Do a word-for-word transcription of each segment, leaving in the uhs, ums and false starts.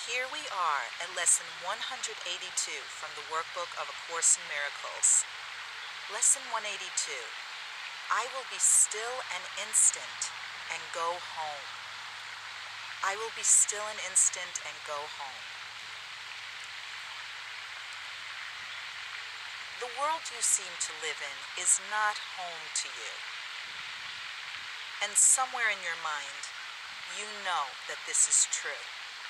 Here we are at lesson one hundred eighty-two from the Workbook of A Course in Miracles. Lesson one eighty-two. I will be still an instant and go home. I will be still an instant and go home. The world you seem to live in is not home to you. And somewhere in your mind, you know that this is true.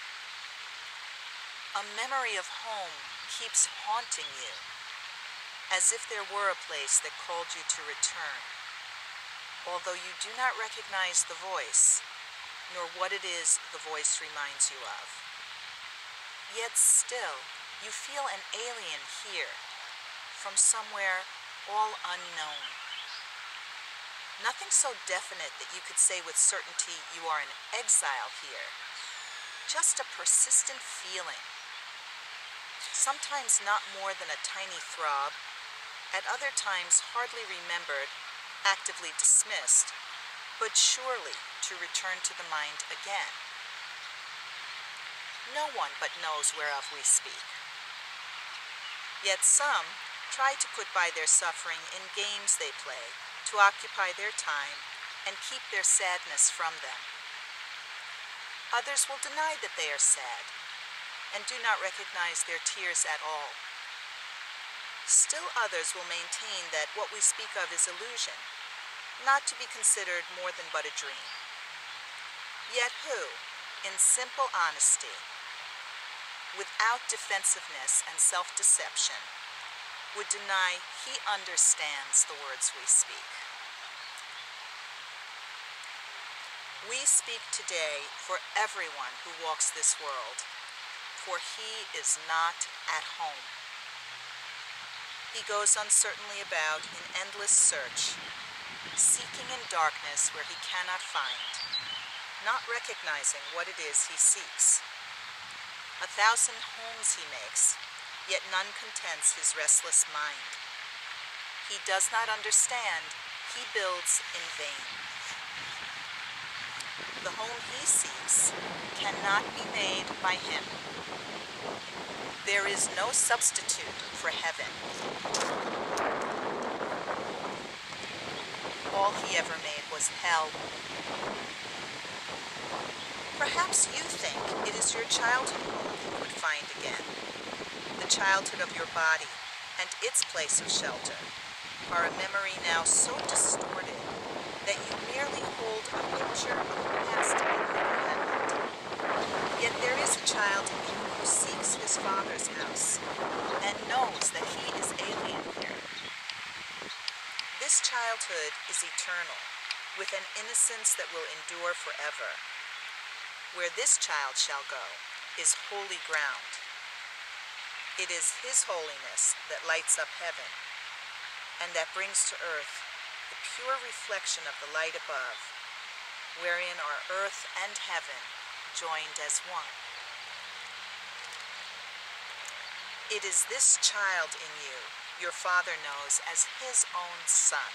A memory of home keeps haunting you, as if there were a place that called you to return, although you do not recognize the voice, nor what it is the voice reminds you of. Yet still, you feel an alien here, from somewhere all unknown. Nothing so definite that you could say with certainty you are in exile here, just a persistent feeling. Sometimes not more than a tiny throb, at other times hardly remembered, actively dismissed, but surely to return to the mind again. No one but knows whereof we speak. Yet some try to put by their suffering in games they play to occupy their time and keep their sadness from them. Others will deny that they are sad, and do not recognize their tears at all. Still others will maintain that what we speak of is illusion, not to be considered more than but a dream. Yet who, in simple honesty, without defensiveness and self-deception, would deny he understands the words we speak? We speak today for everyone who walks this world, for he is not at home. He goes uncertainly about in endless search, seeking in darkness where he cannot find, not recognizing what it is he seeks. A thousand homes he makes, yet none contents his restless mind. He does not understand, he builds in vain. The home he seeks cannot be made by him. There is no substitute for heaven. All he ever made was hell. Perhaps you think it is your childhood home you would find again. The childhood of your body and its place of shelter are a memory now so distorted that you merely hold a picture of the past in your hand. Yet there is a child in you who seeks his father's house and knows that he is alien here. This childhood is eternal, with an innocence that will endure forever. Where this child shall go is holy ground. It is his holiness that lights up heaven, and that brings to earth the pure reflection of the light above, wherein are earth and heaven joined as one. It is this child in you your Father knows as his own son.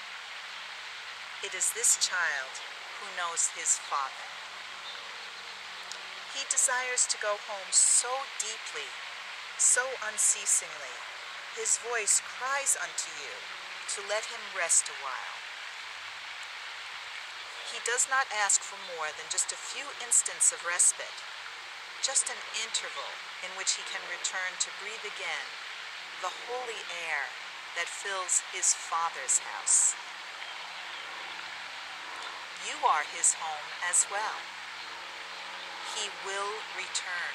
It is this child who knows his Father. He desires to go home so deeply, so unceasingly, his voice cries unto you to let him rest a while. He does not ask for more than just a few instants of respite, just an interval in which he can return to breathe again the holy air that fills his Father's house. You are his home as well. He will return.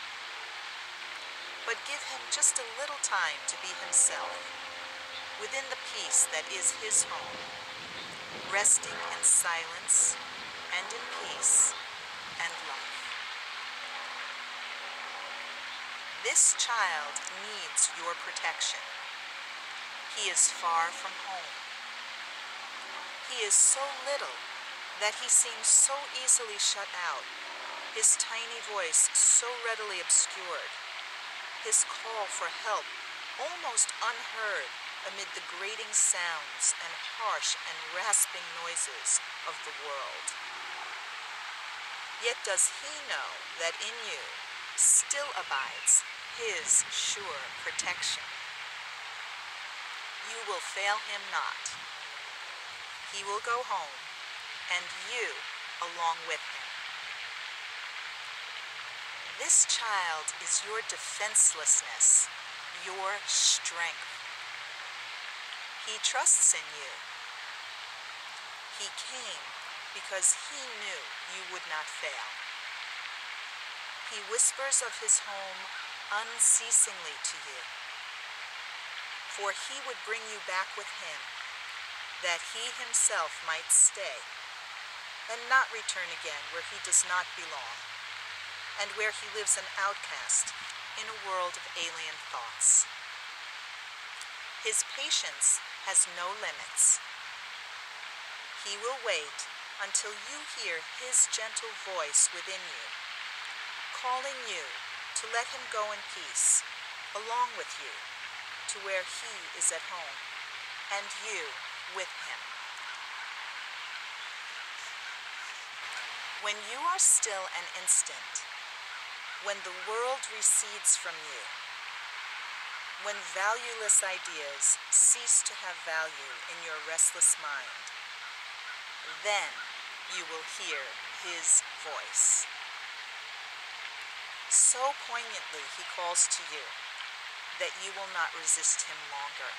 But give him just a little time to be himself, within the peace that is his home, resting in silence and in peace and love. This child needs your protection. He is far from home. He is so little that he seems so easily shut out, his tiny voice so readily obscured, his call for help almost unheard amid the grating sounds and harsh and rasping noises of the world. Yet does he know that in you, still abides his sure protection. You will fail him not. He will go home, and you along with him. This child is your defenselessness, your strength. He trusts in you. He came because he knew you would not fail. He whispers of his home unceasingly to you, for he would bring you back with him, that he himself might stay and not return again where he does not belong, and where he lives an outcast in a world of alien thoughts. His patience has no limits. He will wait until you hear his gentle voice within you, calling you to let him go in peace, along with you, to where he is at home, and you with him. When you are still an instant, when the world recedes from you, when valueless ideas cease to have value in your restless mind, then you will hear his voice. So poignantly he calls to you that you will not resist him longer.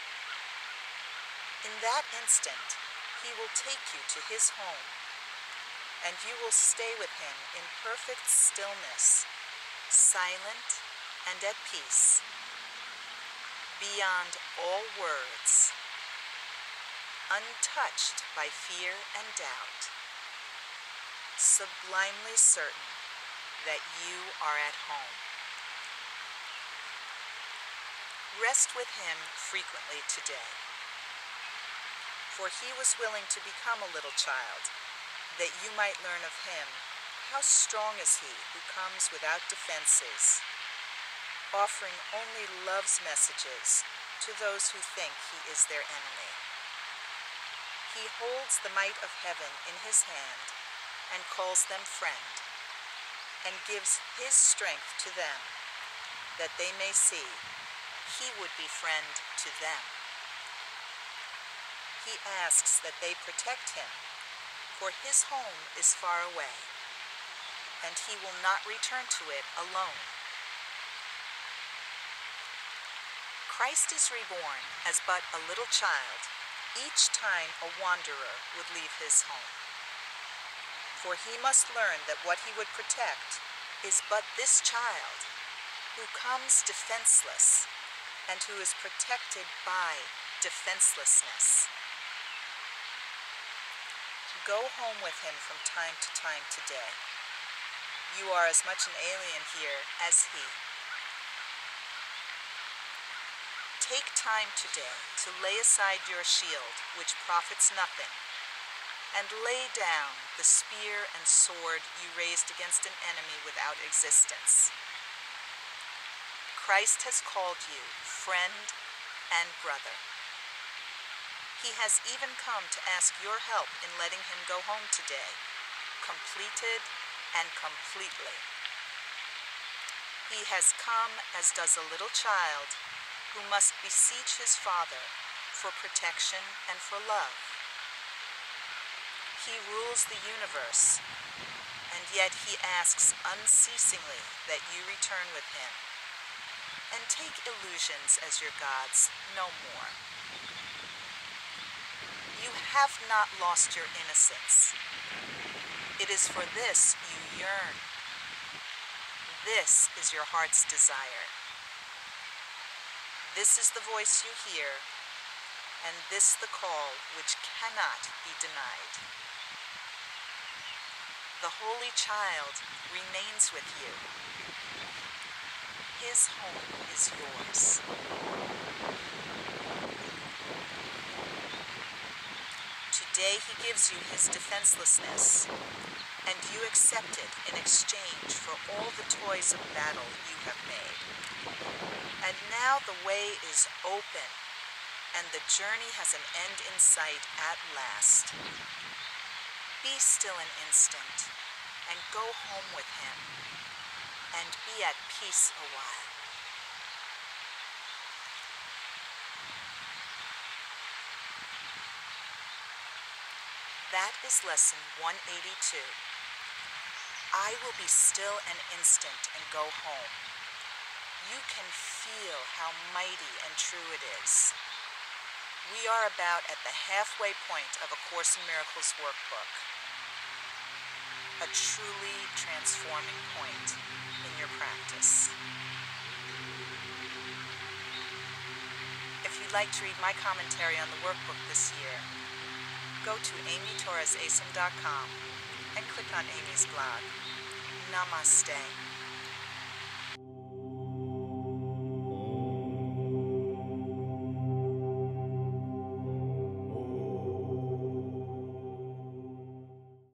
In that instant, he will take you to his home, and you will stay with him in perfect stillness, silent and at peace, beyond all words, untouched by fear and doubt, sublimely certain that you are at home. Rest with him frequently today, for he was willing to become a little child, that you might learn of him how strong is he who comes without defenses, offering only love's messages to those who think he is their enemy. He holds the might of heaven in his hand and calls them friend, and gives his strength to them, that they may see he would be friend to them. He asks that they protect him, for his home is far away, and he will not return to it alone. Christ is reborn as but a little child each time a wanderer would leave his home. For he must learn that what he would protect is but this child, who comes defenseless and who is protected by defenselessness. Go home with him from time to time today. You are as much an alien here as he. Take time today to lay aside your shield, which profits nothing, and lay down the spear and sword you raised against an enemy without existence. Christ has called you friend and brother. He has even come to ask your help in letting him go home today, completed and completely. He has come as does a little child who must beseech his father for protection and for love. He rules the universe, and yet he asks unceasingly that you return with him, and take illusions as your gods no more. You have not lost your innocence. It is for this you yearn. This is your heart's desire. This is the voice you hear, and this the call which cannot be denied. The Holy Child remains with you. His home is yours. Today he gives you his defenselessness, and you accept it in exchange for all the toys of battle you have made. And now the way is open, and the journey has an end in sight at last. Be still an instant, and go home with him, and be at peace a while. That is lesson one eighty-two. I will be still an instant and go home. You can feel how mighty and true it is. We are about at the halfway point of A Course in Miracles workbook. A truly transforming point in your practice. If you'd like to read my commentary on the workbook this year, go to amy torres a s m dot com and click on Amy's blog. Namaste.